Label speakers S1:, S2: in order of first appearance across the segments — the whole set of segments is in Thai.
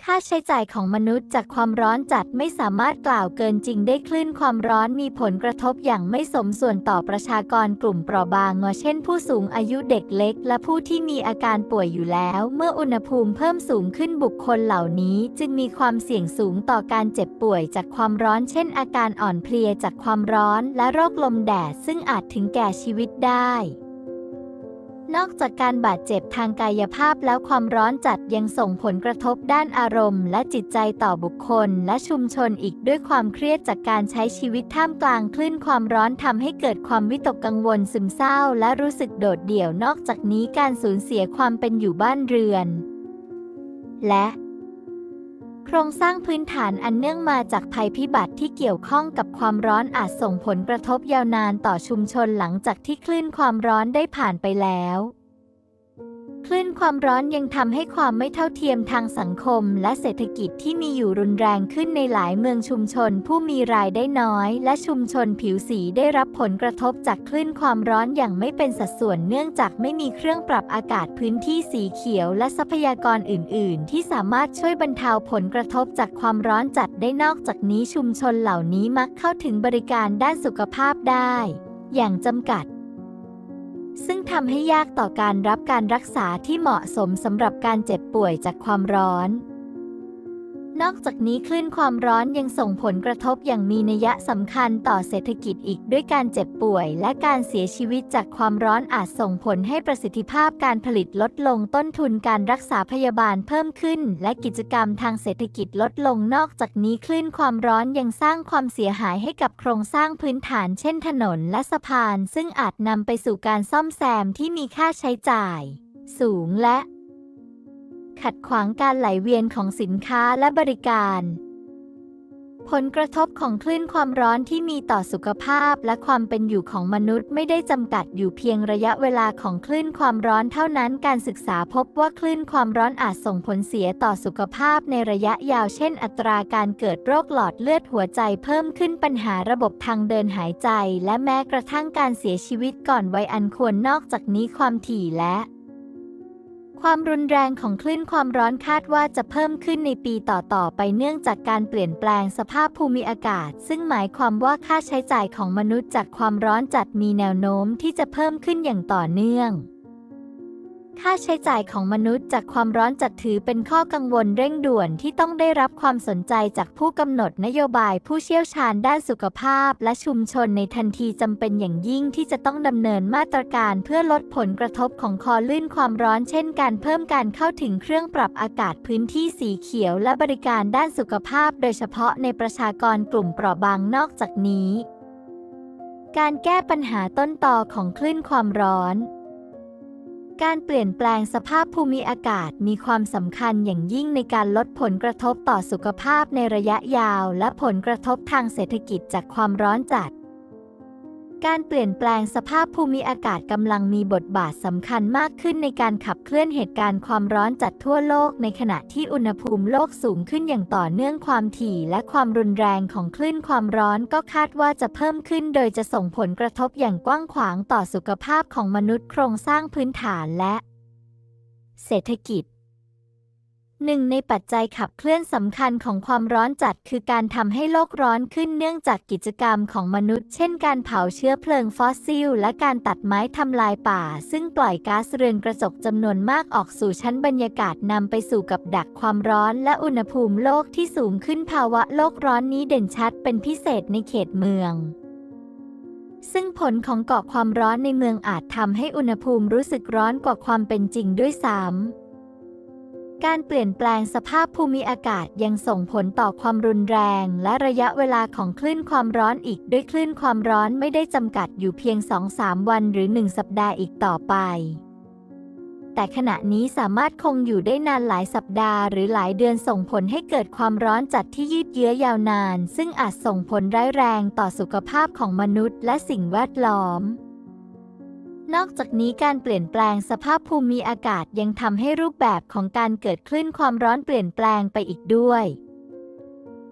S1: ค่าใช้จ่ายของมนุษย์จากความร้อนจัดไม่สามารถกล่าวเกินจริงได้คลื่นความร้อนมีผลกระทบอย่างไม่สมส่วนต่อประชากรกลุ่มเปราะบางเช่นผู้สูงอายุเด็กเล็กและผู้ที่มีอาการป่วยอยู่แล้วเมื่ออุณหภูมิเพิ่มสูงขึ้นบุคคลเหล่านี้จึงมีความเสี่ยงสูงต่อการเจ็บป่วยจากความร้อนเช่นอาการอ่อนเพลียจากความร้อนและโรคลมแดดซึ่งอาจถึงแก่ชีวิตได้นอกจากการบาดเจ็บทางกายภาพแล้วความร้อนจัดยังส่งผลกระทบด้านอารมณ์และจิตใจต่อบุคคลและชุมชนอีกด้วยความเครียดจากการใช้ชีวิตท่ามกลางคลื่นความร้อนทำให้เกิดความวิตกกังวลซึมเศร้าและรู้สึกโดดเดี่ยวนอกจากนี้การสูญเสียความเป็นอยู่บ้านเรือนและโครงสร้างพื้นฐานอันเนื่องมาจากภัยพิบัติที่เกี่ยวข้องกับความร้อนอาจส่งผลกระทบยาวนานต่อชุมชนหลังจากที่คลื่นความร้อนได้ผ่านไปแล้วคลื่นความร้อนยังทำให้ความไม่เท่าเทียมทางสังคมและเศรษฐกิจที่มีอยู่รุนแรงขึ้นในหลายเมืองชุมชนผู้มีรายได้น้อยและชุมชนผิวสีได้รับผลกระทบจากคลื่นความร้อนอย่างไม่เป็นสัดส่วนเนื่องจากไม่มีเครื่องปรับอากาศพื้นที่สีเขียวและทรัพยากรอื่นๆที่สามารถช่วยบรรเทาผลกระทบจากความร้อนจัดได้นอกจากนี้ชุมชนเหล่านี้มักเข้าถึงบริการด้านสุขภาพได้อย่างจำกัดซึ่งทำให้ยากต่อการรับการรักษาที่เหมาะสมสำหรับการเจ็บป่วยจากความร้อนนอกจากนี้คลื่นความร้อนยังส่งผลกระทบอย่างมีนัยสำคัญต่อเศรษฐกิจอีกด้วยการเจ็บป่วยและการเสียชีวิตจากความร้อนอาจส่งผลให้ประสิทธิภาพการผลิตลดลงต้นทุนการรักษาพยาบาลเพิ่มขึ้นและกิจกรรมทางเศรษฐกิจลดลงนอกจากนี้คลื่นความร้อนยังสร้างความเสียหายให้กับโครงสร้างพื้นฐานเช่นถนนและสะพานซึ่งอาจนำไปสู่การซ่อมแซมที่มีค่าใช้จ่ายสูงและขัดขวางการไหลเวียนของสินค้าและบริการผลกระทบของคลื่นความร้อนที่มีต่อสุขภาพและความเป็นอยู่ของมนุษย์ไม่ได้จำกัดอยู่เพียงระยะเวลาของคลื่นความร้อนเท่านั้นการศึกษาพบว่าคลื่นความร้อนอาจส่งผลเสียต่อสุขภาพในระยะยาวเช่นอัตราการเกิดโรคหลอดเลือดหัวใจเพิ่มขึ้นปัญหาระบบทางเดินหายใจและแม้กระทั่งการเสียชีวิตก่อนวัยอันควรนอกจากนี้ความถี่และความรุนแรงของคลื่นความร้อนคาดว่าจะเพิ่มขึ้นในปีต่อๆไปเนื่องจากการเปลี่ยนแปลงสภาพภูมิอากาศซึ่งหมายความว่าค่าใช้จ่ายของมนุษย์จากความร้อนจัดมีแนวโน้มที่จะเพิ่มขึ้นอย่างต่อเนื่องค่าใช้จ่ายของมนุษย์จากความร้อนจัดถือเป็นข้อกังวลเร่งด่วนที่ต้องได้รับความสนใจจากผู้กำหนดนโยบายผู้เชี่ยวชาญด้านสุขภาพและชุมชนในทันทีจำเป็นอย่างยิ่งที่จะต้องดำเนินมาตรการเพื่อลดผลกระทบของคลื่นความร้อนเช่นการเพิ่มการเข้าถึงเครื่องปรับอากาศพื้นที่สีเขียวและบริการด้านสุขภาพโดยเฉพาะในประชากรกลุ่มเปราะบางนอกจากนี้การแก้ปัญหาต้นตอของคลื่นความร้อนการเปลี่ยนแปลงสภาพภูมิอากาศมีความสำคัญอย่างยิ่งในการลดผลกระทบต่อสุขภาพในระยะยาวและผลกระทบทางเศรษฐกิจจากความร้อนจัดการเปลี่ยนแปลงสภาพภูมิอากาศกำลังมีบทบาทสำคัญมากขึ้นในการขับเคลื่อนเหตุการณ์ความร้อนจัดทั่วโลกในขณะที่อุณหภูมิโลกสูงขึ้นอย่างต่อเนื่องความถี่และความรุนแรงของคลื่นความร้อนก็คาดว่าจะเพิ่มขึ้นโดยจะส่งผลกระทบอย่างกว้างขวางต่อสุขภาพของมนุษย์โครงสร้างพื้นฐานและเศรษฐกิจหนึ่งในปัจจัยขับเคลื่อนสำคัญของความร้อนจัดคือการทำให้โลกร้อนขึ้นเนื่องจากกิจกรรมของมนุษย์เช่นการเผาเชื้อเพลิงฟอสซิลและการตัดไม้ทำลายป่าซึ่งปล่อยก๊าซเรือนกระจกจำนวนมากออกสู่ชั้นบรรยากาศนำไปสู่กับดักความร้อนและอุณหภูมิโลกที่สูงขึ้นภาวะโลกร้อนนี้เด่นชัดเป็นพิเศษในเขตเมืองซึ่งผลของเกาะความร้อนในเมืองอาจทำให้อุณหภูมิรู้สึกร้อนกว่าความเป็นจริงด้วยซ้ำการเปลี่ยนแปลงสภาพภูมิอากาศยังส่งผลต่อความรุนแรงและระยะเวลาของคลื่นความร้อนอีกด้วยคลื่นความร้อนไม่ได้จำกัดอยู่เพียง 2-3 วันหรือ 1 สัปดาห์อีกต่อไปแต่ขณะนี้สามารถคงอยู่ได้นานหลายสัปดาห์หรือหลายเดือนส่งผลให้เกิดความร้อนจัดที่ยืดเยื้อยาวนานซึ่งอาจส่งผลร้ายแรงต่อสุขภาพของมนุษย์และสิ่งแวดล้อมนอกจากนี้การเปลี่ยนแปลงสภาพภูมิอากาศยังทำให้รูปแบบของการเกิดคลื่นความร้อนเปลี่ยนแปลงไปอีกด้วยค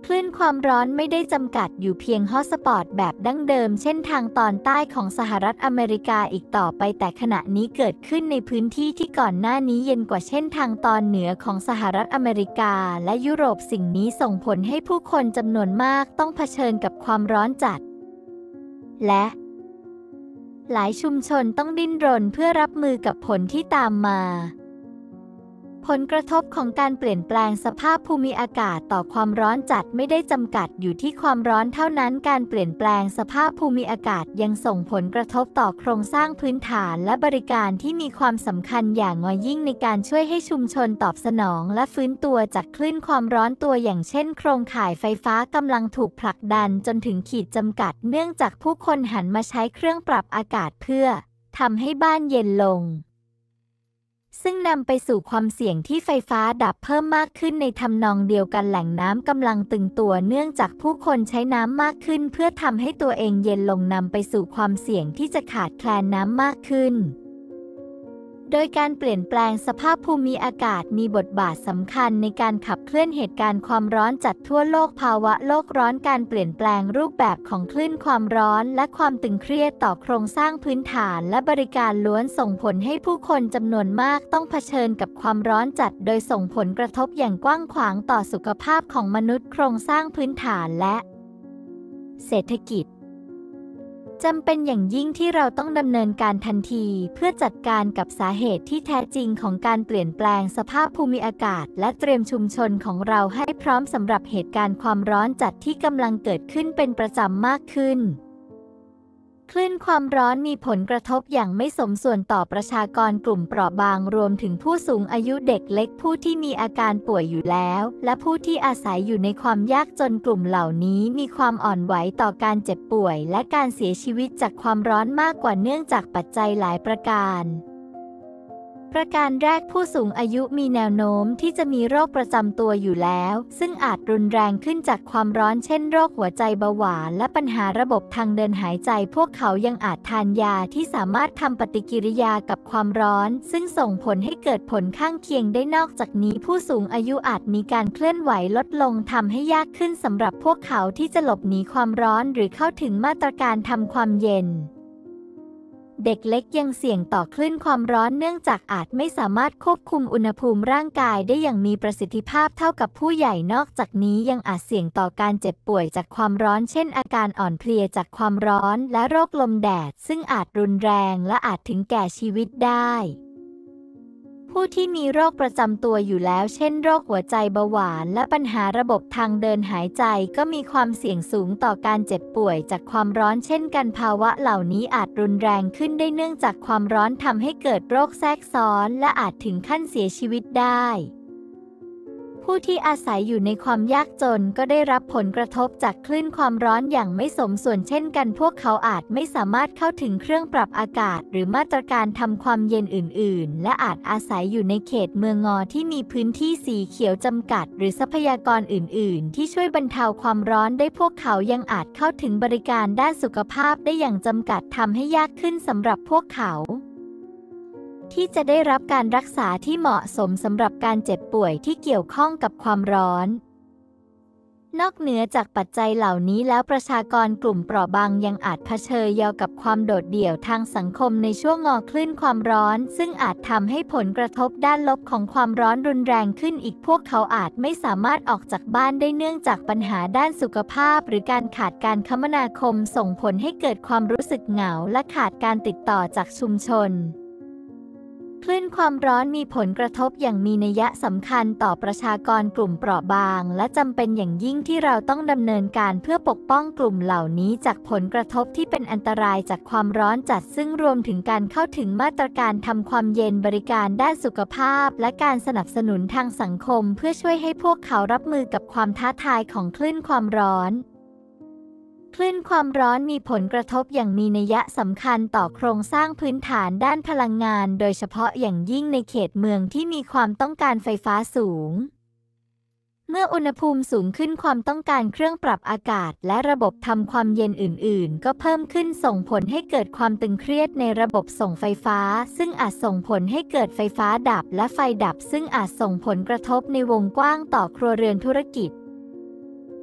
S1: คลื่นความร้อนไม่ได้จำกัดอยู่เพียงฮอตสปอตแบบดั้งเดิมเช่นทางตอนใต้ของสหรัฐอเมริกาอีกต่อไปแต่ขณะนี้เกิดขึ้นในพื้นที่ที่ก่อนหน้านี้เย็นกว่าเช่นทางตอนเหนือของสหรัฐอเมริกาและยุโรปสิ่งนี้ส่งผลให้ผู้คนจำนวนมากต้องเผชิญกับความร้อนจัดและหลายชุมชนต้องดิ้นรนเพื่อรับมือกับผลที่ตามมาผลกระทบของการเปลี่ยนแปลงสภาพภูมิอากาศต่อความร้อนจัดไม่ได้จำกัดอยู่ที่ความร้อนเท่านั้นการเปลี่ยนแปลงสภาพภูมิอากาศยังส่งผลกระทบต่อโครงสร้างพื้นฐานและบริการที่มีความสำคัญอย่างยิ่งในการช่วยให้ชุมชนตอบสนองและฟื้นตัวจากคลื่นความร้อนตัวอย่างเช่นโครงข่ายไฟฟ้ากำลังถูกผลักดันจนถึงขีดจำกัดเนื่องจากผู้คนหันมาใช้เครื่องปรับอากาศเพื่อทำให้บ้านเย็นลงซึ่งนำไปสู่ความเสี่ยงที่ไฟฟ้าดับเพิ่มมากขึ้นในทำนองเดียวกันแหล่งน้ำกำลังตึงตัวเนื่องจากผู้คนใช้น้ำมากขึ้นเพื่อทำให้ตัวเองเย็นลงนำไปสู่ความเสี่ยงที่จะขาดแคลนน้ำมากขึ้นโดยการเปลี่ยนแปลงสภาพภูมิอากาศมีบทบาทสำคัญในการขับเคลื่อนเหตุการณ์ความร้อนจัดทั่วโลกภาวะโลกร้อนการเปลี่ยนแปลงรูปแบบของคลื่นความร้อนและความตึงเครียดต่อโครงสร้างพื้นฐานและบริการล้วนส่งผลให้ผู้คนจำนวนมากต้องเผชิญกับความร้อนจัดโดยส่งผลกระทบอย่างกว้างขวางต่อสุขภาพของมนุษย์โครงสร้างพื้นฐานและเศรษฐกิจจำเป็นอย่างยิ่งที่เราต้องดำเนินการทันทีเพื่อจัดการกับสาเหตุที่แท้จริงของการเปลี่ยนแปลงสภาพภูมิอากาศและเตรียมชุมชนของเราให้พร้อมสำหรับเหตุการณ์ความร้อนจัดที่กำลังเกิดขึ้นเป็นประจำมากขึ้นคลื่นความร้อนมีผลกระทบอย่างไม่สมส่วนต่อประชากรกลุ่มเปราะบางรวมถึงผู้สูงอายุเด็กเล็กผู้ที่มีอาการป่วยอยู่แล้วและผู้ที่อาศัยอยู่ในความยากจนกลุ่มเหล่านี้มีความอ่อนไหวต่อการเจ็บป่วยและการเสียชีวิตจากความร้อนมากกว่าเนื่องจากปัจจัยหลายประการประการแรกผู้สูงอายุมีแนวโน้มที่จะมีโรคประจำตัวอยู่แล้วซึ่งอาจรุนแรงขึ้นจากความร้อนเช่นโรคหัวใจเบาหวานและปัญหาระบบทางเดินหายใจพวกเขายังอาจทานยาที่สามารถทำปฏิกิริยากับความร้อนซึ่งส่งผลให้เกิดผลข้างเคียงได้นอกจากนี้ผู้สูงอายุอาจมีการเคลื่อนไหวลดลงทำให้ยากขึ้นสำหรับพวกเขาที่จะหลบหนีความร้อนหรือเข้าถึงมาตรการทำความเย็นเด็กเล็กยังเสี่ยงต่อคลื่นความร้อนเนื่องจากอาจไม่สามารถควบคุมอุณหภูมิร่างกายได้อย่างมีประสิทธิภาพเท่ากับผู้ใหญ่นอกจากนี้ยังอาจเสี่ยงต่อการเจ็บป่วยจากความร้อนเช่นอาการอ่อนเพลียจากความร้อนและโรคลมแดดซึ่งอาจรุนแรงและอาจถึงแก่ชีวิตได้ผู้ที่มีโรคประจำตัวอยู่แล้วเช่นโรคหัวใจเบาหวานและปัญหาระบบทางเดินหายใจก็มีความเสี่ยงสูงต่อการเจ็บป่วยจากความร้อนเช่นกันภาวะเหล่านี้อาจรุนแรงขึ้นได้เนื่องจากความร้อนทำให้เกิดโรคแทรกซ้อนและอาจถึงขั้นเสียชีวิตได้ผู้ที่อาศัยอยู่ในความยากจนก็ได้รับผลกระทบจากคลื่นความร้อนอย่างไม่สมส่วนเช่นกันพวกเขาอาจไม่สามารถเข้าถึงเครื่องปรับอากาศหรือมาตรการทำความเย็นอื่นๆและอาจอาศัยอยู่ในเขตเมืองที่มีพื้นที่สีเขียวจำกัดหรือทรัพยากรอื่นๆที่ช่วยบรรเทาความร้อนได้พวกเขายังอาจเข้าถึงบริการด้านสุขภาพได้อย่างจำกัดทำให้ยากขึ้นสำหรับพวกเขาที่จะได้รับการรักษาที่เหมาะสมสำหรับการเจ็บป่วยที่เกี่ยวข้องกับความร้อนนอกเหนือจากปัจจัยเหล่านี้แล้วประชากรกลุ่มเปราะบางยังอาจเผชิญกับความโดดเดี่ยวทางสังคมในช่วงคลื่นความร้อนซึ่งอาจทำให้ผลกระทบด้านลบของความร้อนรุนแรงขึ้นอีกพวกเขาอาจไม่สามารถออกจากบ้านได้เนื่องจากปัญหาด้านสุขภาพหรือการขาดการคมนาคมส่งผลให้เกิดความรู้สึกเหงาและขาดการติดต่อจากชุมชนคลื่นความร้อนมีผลกระทบอย่างมีนัยสำคัญต่อประชากรกลุ่มเปราะบางและจำเป็นอย่างยิ่งที่เราต้องดำเนินการเพื่อปกป้องกลุ่มเหล่านี้จากผลกระทบที่เป็นอันตรายจากความร้อนจัดซึ่งรวมถึงการเข้าถึงมาตรการทำความเย็นบริการด้านสุขภาพและการสนับสนุนทางสังคมเพื่อช่วยให้พวกเขารับมือกับความท้าทายของคลื่นความร้อนคลื่นความร้อนมีผลกระทบอย่างมีนัยสำคัญต่อโครงสร้างพื้นฐานด้านพลังงานโดยเฉพาะอย่างยิ่งในเขตเมืองที่มีความต้องการไฟฟ้าสูงเมื่ออุณหภูมิสูงขึ้นความต้องการเครื่องปรับอากาศและระบบทำความเย็นอื่นๆก็เพิ่มขึ้นส่งผลให้เกิดความตึงเครียดในระบบส่งไฟฟ้าซึ่งอาจส่งผลให้เกิดไฟฟ้าดับและไฟดับซึ่งอาจส่งผลกระทบในวงกว้างต่อครัวเรือนธุรกิจ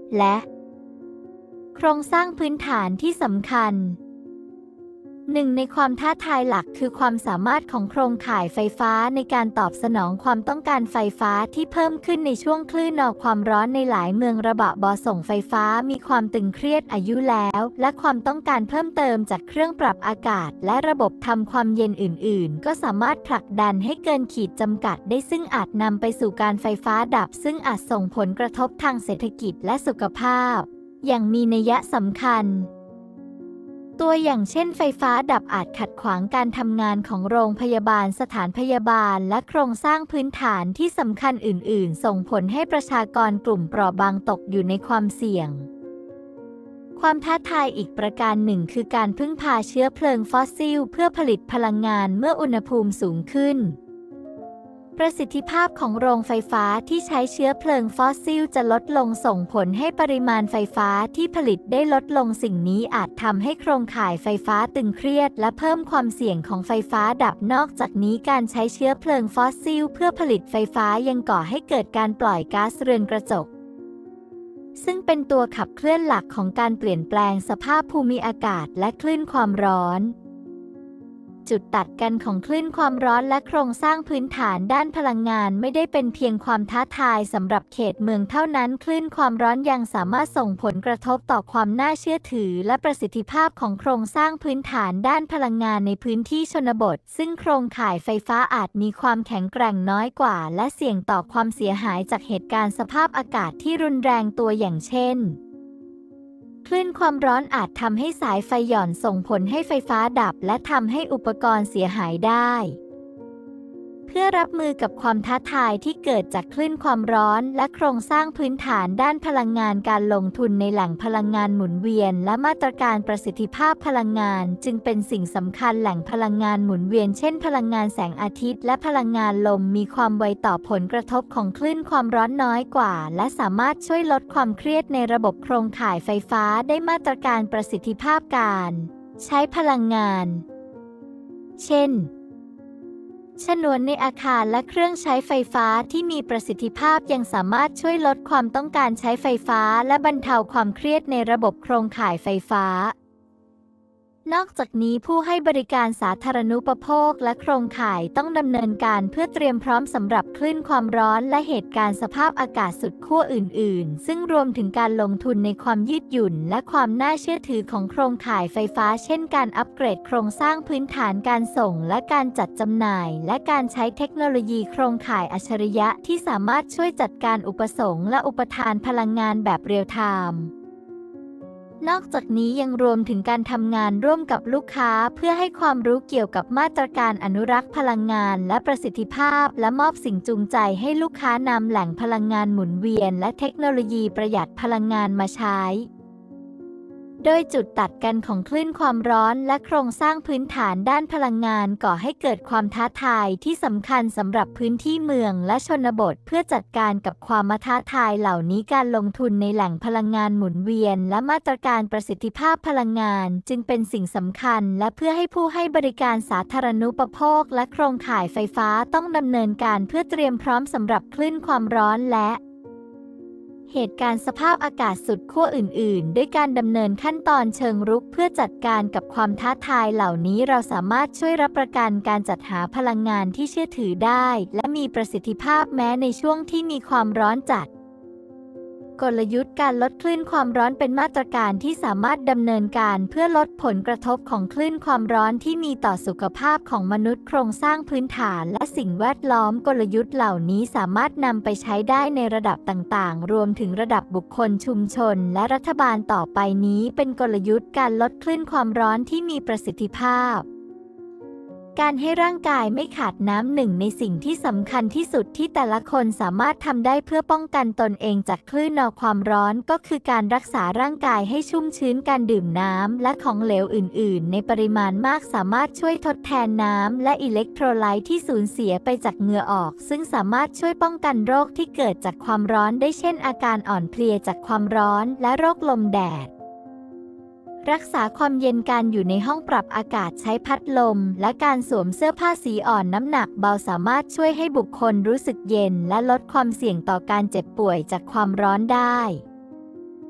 S1: และโครงสร้างพื้นฐานที่สำคัญหนึ่งในความท้าทายหลักคือความสามารถของโครงข่ายไฟฟ้าในการตอบสนองความต้องการไฟฟ้าที่เพิ่มขึ้นในช่วงคลื่นอความร้อนในหลายเมืองระบบบส่งไฟฟ้ามีความตึงเครียดอายุแล้วและความต้องการเพิ่มเติมจากเครื่องปรับอากาศและระบบทำความเย็นอื่นๆก็สามารถผลักดันให้เกินขีดจำกัดได้ซึ่งอาจนำไปสู่การไฟฟ้าดับซึ่งอาจส่งผลกระทบทางเศรษฐกิจและสุขภาพอย่างมีนัยสำคัญตัวอย่างเช่นไฟฟ้าดับอาจขัดขวางการทำงานของโรงพยาบาลสถานพยาบาลและโครงสร้างพื้นฐานที่สำคัญอื่นๆส่งผลให้ประชากรกลุ่มเปราะบางตกอยู่ในความเสี่ยงความท้าทายอีกประการหนึ่งคือการพึ่งพาเชื้อเพลิงฟอสซิลเพื่อผลิตพลังงานเมื่ออุณหภูมิสูงขึ้นประสิทธิภาพของโรงไฟฟ้าที่ใช้เชื้อเพลิงฟอสซิลจะลดลงส่งผลให้ปริมาณไฟฟ้าที่ผลิตได้ลดลงสิ่งนี้อาจทำให้โครงข่ายไฟฟ้าตึงเครียดและเพิ่มความเสี่ยงของไฟฟ้าดับนอกจากนี้การใช้เชื้อเพลิงฟอสซิลเพื่อผลิตไฟฟ้ายังก่อให้เกิดการปล่อยก๊าซเรือนกระจกซึ่งเป็นตัวขับเคลื่อนหลักของการเปลี่ยนแปลงสภาพภูมิอากาศและคลื่นความร้อนจุดตัดกันของคลื่นความร้อนและโครงสร้างพื้นฐานด้านพลังงานไม่ได้เป็นเพียงความท้าทายสำหรับเขตเมืองเท่านั้นคลื่นความร้อนยังสามารถส่งผลกระทบต่อความน่าเชื่อถือและประสิทธิภาพของโครงสร้างพื้นฐานด้านพลังงานในพื้นที่ชนบทซึ่งโครงข่ายไฟฟ้าอาจมีความแข็งแกร่งน้อยกว่าและเสี่ยงต่อความเสียหายจากเหตุการณ์สภาพอากาศที่รุนแรงตัวอย่างเช่นคลื่นความร้อนอาจทำให้สายไฟหย่อนส่งผลให้ไฟฟ้าดับและทำให้อุปกรณ์เสียหายได้ เพื่อรับมือกับความท้าทายที่เกิดจากคลื่นความร้อนและโครงสร้างพื้นฐานด้านพลังงานการลงทุนในแหล่งพลังงานหมุนเวียนและมาตรการประสิทธิภาพพลังงานจึงเป็นสิ่งสำคัญแหล่งพลังงานหมุนเวียนเช่นพลังงานแสงอาทิตย์และพลังงานลมมีความไวต่อผลกระทบของคลื่นความร้อนน้อยกว่าและสามารถช่วยลดความเครียดในระบบโครงข่ายไฟฟ้าได้มาตรการประสิทธิภาพการใช้พลังงานเช่นฉนวนในอาคารและเครื่องใช้ไฟฟ้าที่มีประสิทธิภาพยังสามารถช่วยลดความต้องการใช้ไฟฟ้าและบรรเทาความเครียดในระบบโครงข่ายไฟฟ้านอกจากนี้ผู้ให้บริการสาธารณูปโภคและโครงข่ายต้องดำเนินการเพื่อเตรียมพร้อมสำหรับคลื่นความร้อนและเหตุการณ์สภาพอากาศสุดขั้วอื่นๆซึ่งรวมถึงการลงทุนในความยืดหยุ่นและความน่าเชื่อถือของโครงข่ายไฟฟ้าเช่นการอัปเกรดโครงสร้างพื้นฐานการส่งและการจัดจำหน่ายและการใช้เทคโนโลยีโครงข่ายอัจฉริยะที่สามารถช่วยจัดการอุปสงค์และอุปทานพลังงานแบบเรียลไทม์นอกจากนี้ยังรวมถึงการทำงานร่วมกับลูกค้าเพื่อให้ความรู้เกี่ยวกับมาตรการอนุรักษ์พลังงานและประสิทธิภาพและมอบสิ่งจูงใจให้ลูกค้านำแหล่งพลังงานหมุนเวียนและเทคโนโลยีประหยัดพลังงานมาใช้โดยจุดตัดกันของคลื่นความร้อนและโครงสร้างพื้นฐานด้านพลังงานก่อให้เกิดความท้าทายที่สำคัญสำหรับพื้นที่เมืองและชนบทเพื่อจัดการกับความท้าทายเหล่านี้การลงทุนในแหล่งพลังงานหมุนเวียนและมาตรการประสิทธิภาพพลังงานจึงเป็นสิ่งสำคัญและเพื่อให้ผู้ให้บริการสาธารณูปโภคและโครงข่ายไฟฟ้าต้องดำเนินการเพื่อเตรียมพร้อมสำหรับคลื่นความร้อนและเหตุการณ์สภาพอากาศสุดขั้วอื่นๆด้วยการดำเนินขั้นตอนเชิงรุกเพื่อจัดการกับความท้าทายเหล่านี้เราสามารถช่วยรับประกันการจัดหาพลังงานที่เชื่อถือได้และมีประสิทธิภาพแม้ในช่วงที่มีความร้อนจัดกลยุทธ์การลดคลื่นความร้อนเป็นมาตรการที่สามารถดำเนินการเพื่อลดผลกระทบของคลื่นความร้อนที่มีต่อสุขภาพของมนุษย์โครงสร้างพื้นฐานและสิ่งแวดล้อมกลยุทธ์เหล่านี้สามารถนำไปใช้ได้ในระดับต่างๆรวมถึงระดับบุคคลชุมชนและรัฐบาลต่อไปนี้เป็นกลยุทธ์การลดคลื่นความร้อนที่มีประสิทธิภาพการให้ร่างกายไม่ขาดน้ำหนึ่งในสิ่งที่สำคัญที่สุดที่แต่ละคนสามารถทำได้เพื่อป้องกันตนเองจากคลื่นความร้อนก็คือการรักษาร่างกายให้ชุ่มชื้นการดื่มน้ำและของเหลวอื่นๆในปริมาณมากสามารถช่วยทดแทนน้ำและอิเล็กโทรไลต์ที่สูญเสียไปจากเหงื่อออกซึ่งสามารถช่วยป้องกันโรคที่เกิดจากความร้อนได้เช่นอาการอ่อนเพลียจากความร้อนและโรคลมแดดรักษาความเย็นการอยู่ในห้องปรับอากาศใช้พัดลมและการสวมเสื้อผ้าสีอ่อนน้ำหนักเบาสามารถช่วยให้บุคคลรู้สึกเย็นและลดความเสี่ยงต่อการเจ็บป่วยจากความร้อนได้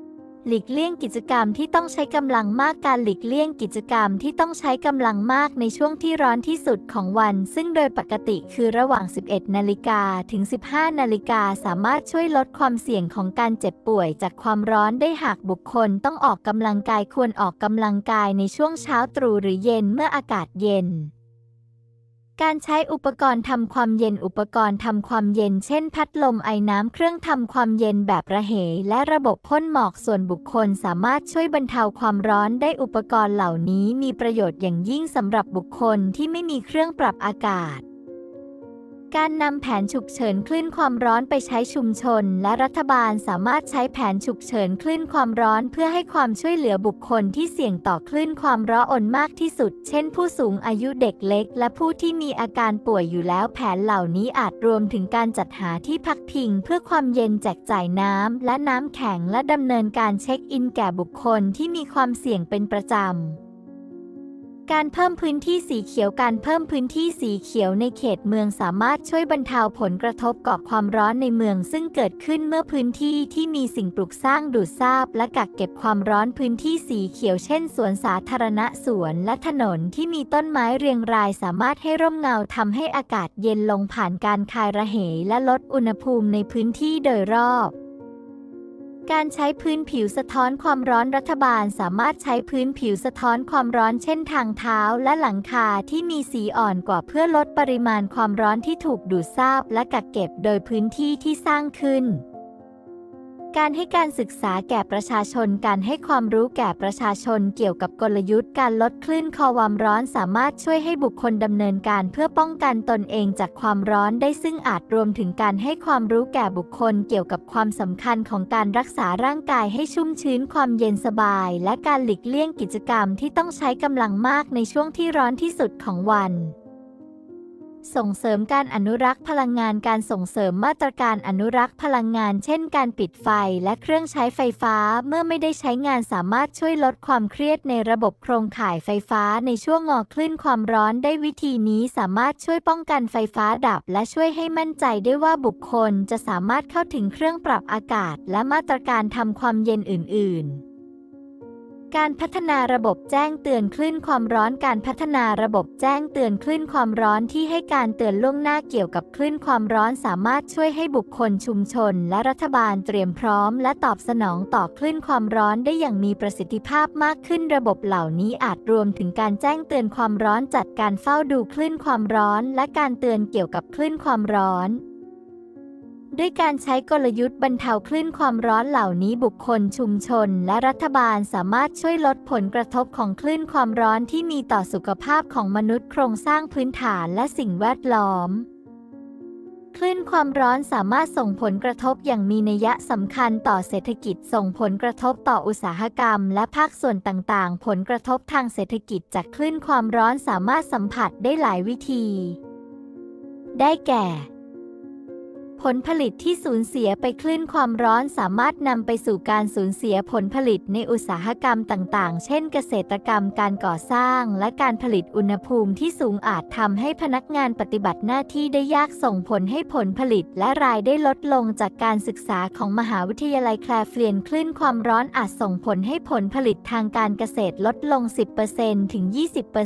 S1: หลีกเลี่ยงกิจกรรมที่ต้องใช้กำลังมากการหลีกเลี่ยงกิจกรรมที่ต้องใช้กำลังมากในช่วงที่ร้อนที่สุดของวันซึ่งโดยปกติคือระหว่าง 11 นาฬิกาถึง 15 นาฬิกาสามารถช่วยลดความเสี่ยงของการเจ็บป่วยจากความร้อนได้หากบุคคลต้องออกกำลังกายควรออกกำลังกายในช่วงเช้าตรู่หรือเย็นเมื่ออากาศเย็นการใช้อุปกรณ์ทำความเย็นอุปกรณ์ทำความเย็นเช่นพัดลมไอน้ำเครื่องทำความเย็นแบบระเหยและระบบพ่นหมอกส่วนบุคคลสามารถช่วยบรรเทาความร้อนได้อุปกรณ์เหล่านี้มีประโยชน์อย่างยิ่งสำหรับบุคคลที่ไม่มีเครื่องปรับอากาศการนำแผนฉุกเฉินคลื่นความร้อนไปใช้ชุมชนและรัฐบาลสามารถใช้แผนฉุกเฉินคลื่นความร้อนเพื่อให้ความช่วยเหลือบุคคลที่เสี่ยงต่อคลื่นความร้อนมากที่สุดเช่นผู้สูงอายุเด็กเล็กและผู้ที่มีอาการป่วยอยู่แล้วแผนเหล่านี้อาจรวมถึงการจัดหาที่พักพิงเพื่อความเย็นแจกจ่ายน้ำและน้ำแข็งและดำเนินการเช็คอินแก่บุคคลที่มีความเสี่ยงเป็นประจำการเพิ่มพื้นที่สีเขียวการเพิ่มพื้นที่สีเขียวในเขตเมืองสามารถช่วยบรรเทาผลกระทบก่อความร้อนในเมืองซึ่งเกิดขึ้นเมื่อพื้นที่ที่มีสิ่งปลูกสร้างดูดซาบและกักเก็บความร้อนพื้นที่สีเขียวเช่นสวนสาธารณะสวนและถนนที่มีต้นไม้เรียงรายสามารถให้ร่มเงาทำให้อากาศเย็นลงผ่านการคายระเหยและลดอุณหภูมิในพื้นที่โดยรอบการใช้พื้นผิวสะท้อนความร้อนรัฐบาลสามารถใช้พื้นผิวสะท้อนความร้อนเช่นทางเท้าและหลังคาที่มีสีอ่อนกว่าเพื่อลดปริมาณความร้อนที่ถูกดูดซาบและกักเก็บโดยพื้นที่ที่สร้างขึ้นการให้การศึกษาแก่ประชาชนการให้ความรู้แก่ประชาชนเกี่ยวกับกลยุทธ์การลดคลื่นความร้อนสามารถช่วยให้บุคคลดำเนินการเพื่อป้องกันตนเองจากความร้อนได้ซึ่งอาจรวมถึงการให้ความรู้แก่บุคคลเกี่ยวกับความสำคัญของการรักษาร่างกายให้ชุ่มชื้นความเย็นสบายและการหลีกเลี่ยงกิจกรรมที่ต้องใช้กำลังมากในช่วงที่ร้อนที่สุดของวันส่งเสริมการอนุรักษ์พลังงานการส่งเสริมมาตรการอนุรักษ์พลังงานเช่นการปิดไฟและเครื่องใช้ไฟฟ้าเมื่อไม่ได้ใช้งานสามารถช่วยลดความเครียดในระบบโครงข่ายไฟฟ้าในช่วงคลื่นความร้อนได้วิธีนี้สามารถช่วยป้องกันไฟฟ้าดับและช่วยให้มั่นใจได้ว่าบุคคลจะสามารถเข้าถึงเครื่องปรับอากาศและมาตรการทำความเย็นอื่นๆการพัฒนาระบบแจ้งเตือนคลื่นความร้อนการพัฒนาระบบแจ้งเตือนคลื่นความร้อนที่ให้การเตือนล่วงหน้าเกี่ยวกับคลื่นความร้อนสามารถช่วยให้บุคคลชุมชนและรัฐบาลเตรียมพร้อมและตอบสนองต่อคลื่นความร้อนได้อย่างมีประสิทธิภาพมากขึ้นระบบเหล่านี้อาจรวมถึงการแจ้งเตือนความร้อนจัดการเฝ้าดูคลื่นความร้อนและการเตือนเกี่ยวกับคลื่นความร้อนด้วยการใช้กลยุทธ์บรรเทาคลื่นความร้อนเหล่านี้บุคคลชุมชนและรัฐบาลสามารถช่วยลดผลกระทบของคลื่นความร้อนที่มีต่อสุขภาพของมนุษย์โครงสร้างพื้นฐานและสิ่งแวดล้อมคลื่นความร้อนสามารถส่งผลกระทบอย่างมีนัยสำคัญต่อเศรษฐกิจส่งผลกระทบต่ออุตสาหกรรมและภาคส่วนต่างๆผลกระทบทางเศรษฐกิจจากคลื่นความร้อนสามารถสัมผัสได้หลายวิธีได้แก่ผลผลิตที่สูญเสียไปคลื่นความร้อนสามารถนำไปสู่การสูญเสียผลผลิตในอุตสาหกรรมต่างๆเช่นเกษตรกรรมการก่อสร้างและการผลิตอุณหภูมิที่สูงอาจทำให้พนักงานปฏิบัติหน้าที่ได้ยากส่งผลให้ผลผลิตและรายได้ลดลงจากการศึกษาของมหาวิทยาลัยแคลฟลีนคลื่นความร้อนอาจส่งผลให้ผลผลิตทางการเกษตรลดลง 10% ถึง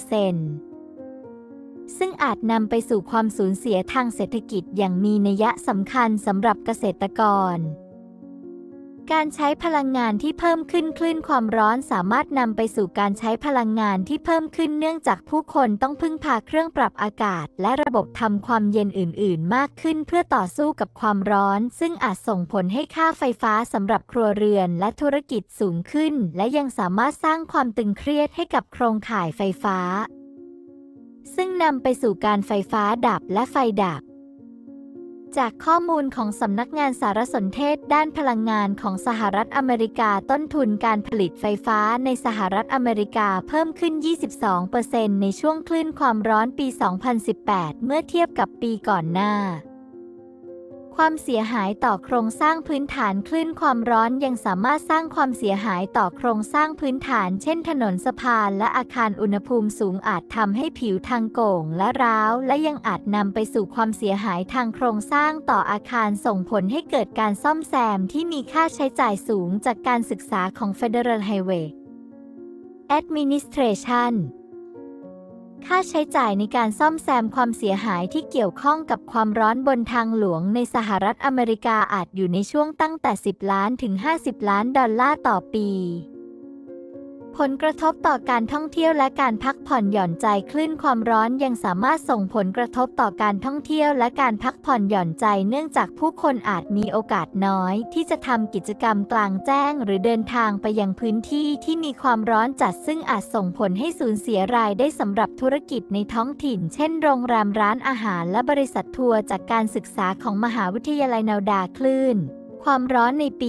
S1: 20%ซึ่งอาจนำไปสู่ความสูญเสียทางเศรษฐกิจอย่างมีนัยสำคัญสำหรับเกษตรกรการใช้พลังงานที่เพิ่มขึ้นคลื่นความร้อนสามารถนำไปสู่การใช้พลังงานที่เพิ่มขึ้นเนื่องจากผู้คนต้องพึ่งพาเครื่องปรับอากาศและระบบทำความเย็นอื่นๆมากขึ้นเพื่อต่อสู้กับความร้อนซึ่งอาจส่งผลให้ค่าไฟฟ้าสำหรับครัวเรือนและธุรกิจสูงขึ้นและยังสามารถสร้างความตึงเครียดให้กับโครงข่ายไฟฟ้าซึ่งนำไปสู่การไฟฟ้าดับและไฟดับจากข้อมูลของสำนักงานสารสนเทศด้านพลังงานของสหรัฐอเมริกาต้นทุนการผลิตไฟฟ้าในสหรัฐอเมริกาเพิ่มขึ้น 22% ในช่วงคลื่นความร้อนปี 2018 เมื่อเทียบกับปีก่อนหน้าความเสียหายต่อโครงสร้างพื้นฐานคลื่นความร้อนยังสามารถสร้างความเสียหายต่อโครงสร้างพื้นฐานเช่นถนนสะพานและอาคารอุณหภูมิสูงอาจทำให้ผิวทางโก่งและร้าวและยังอาจนำไปสู่ความเสียหายทางโครงสร้างต่ออาคารส่งผลให้เกิดการซ่อมแซมที่มีค่าใช้จ่ายสูงจากการศึกษาของ Federal Highway Administrationค่าใช้จ่ายในการซ่อมแซมความเสียหายที่เกี่ยวข้องกับความร้อนบนทางหลวงในสหรัฐอเมริกาอาจอยู่ในช่วงตั้งแต่10 ล้านถึง50 ล้านดอลลาร์ต่อปีผลกระทบต่อการท่องเที่ยวและการพักผ่อนหย่อนใจคลื่นความร้อนยังสามารถส่งผลกระทบต่อการท่องเที่ยวและการพักผ่อนหย่อนใจเนื่องจากผู้คนอาจมีโอกาสน้อยที่จะทำกิจกรรมกลางแจ้งหรือเดินทางไปยังพื้นที่ที่มีความร้อนจัดซึ่งอาจส่งผลให้สูญเสียรายได้สำหรับธุรกิจในท้องถิ่นเช่นโรงแรมร้านอาหารและบริษัททัวร์จากการศึกษาของมหาวิทยาลัยนาดาคลื่นความร้อนในปี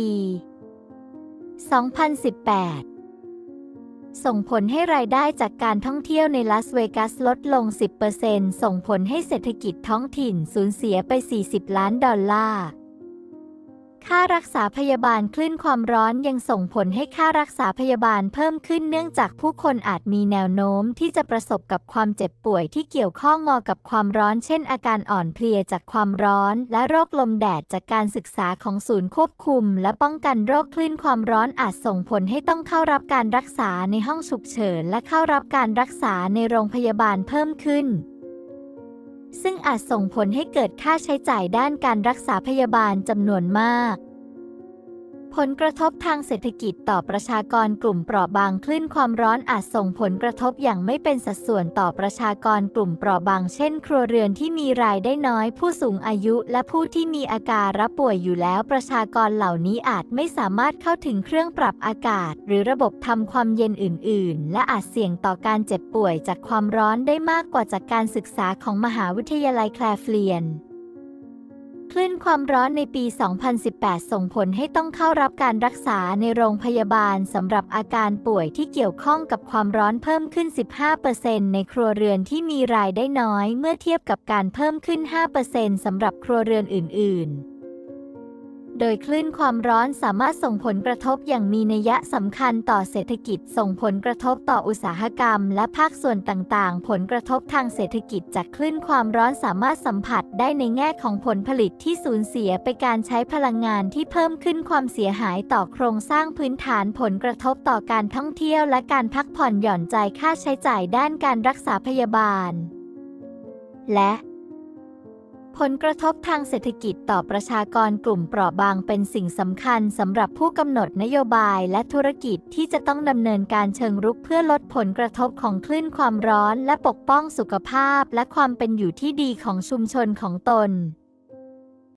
S1: 2018ส่งผลให้รายได้จากการท่องเที่ยวในลาสเวกัสลดลง 10% ส่งผลให้เศรษฐกิจท้องถิ่นสูญเสียไป 40 ล้านดอลลาร์ค่ารักษาพยาบาลคลื่นความร้อนยังส่งผลให้ค่ารักษาพยาบาลเพิ่มขึ้นเนื่องจากผู้คนอาจมีแนวโน้มที่จะประสบกับความเจ็บป่วยที่เกี่ยวข้องกับความร้อนเช่นอาการอ่อนเพลียจากความร้อนและโรคลมแดดจากการศึกษาของศูนย์ควบคุมและป้องกันโรคคลื่นความร้อนอาจส่งผลให้ต้องเข้ารับการรักษาในห้องฉุกเฉินและเข้ารับการรักษาในโรงพยาบาลเพิ่มขึ้นซึ่งอาจส่งผลให้เกิดค่าใช้จ่ายด้านการรักษาพยาบาลจำนวนมากผลกระทบทางเศรษฐกิจต่อประชากรกลุ่มเปราะบางคลื่นความร้อนอาจส่งผลกระทบอย่างไม่เป็นสัดส่วนต่อประชากรกลุ่มเปราะบางเช่นครัวเรือนที่มีรายได้น้อยผู้สูงอายุและผู้ที่มีอาการป่วยอยู่แล้วประชากรเหล่านี้อาจไม่สามารถเข้าถึงเครื่องปรับอากาศหรือระบบทำความเย็นอื่นๆและอาจเสี่ยงต่อการเจ็บป่วยจากความร้อนได้มากกว่าจากการศึกษาของมหาวิทยาลัยแคลฟเลียนคลื่นความร้อนในปี 2018 ส่งผลให้ต้องเข้ารับการรักษาในโรงพยาบาลสำหรับอาการป่วยที่เกี่ยวข้องกับความร้อนเพิ่มขึ้น 15% ในครัวเรือนที่มีรายได้น้อยเมื่อเทียบกับการเพิ่มขึ้น 5% สำหรับครัวเรือนอื่นๆโดยคลื่นความร้อนสามารถส่งผลกระทบอย่างมีนัยสำคัญต่อเศรษฐกิจส่งผลกระทบต่ออุตสาหกรรมและภาคส่วนต่างๆผลกระทบทางเศรษฐกิจจากคลื่นความร้อนสามารถสัมผัสได้ในแง่ของผลผลิตที่สูญเสียไปการใช้พลังงานที่เพิ่มขึ้นความเสียหายต่อโครงสร้างพื้นฐานผลกระทบต่อการท่องเที่ยวและการพักผ่อนหย่อนใจค่าใช้จ่ายด้านการรักษาพยาบาลและผลกระทบทางเศรษฐกิจต่อประชากรกลุ่มเปราะบางเป็นสิ่งสำคัญสำหรับผู้กำหนดนโยบายและธุรกิจที่จะต้องดำเนินการเชิงรุกเพื่อลดผลกระทบของคลื่นความร้อนและปกป้องสุขภาพและความเป็นอยู่ที่ดีของชุมชนของตน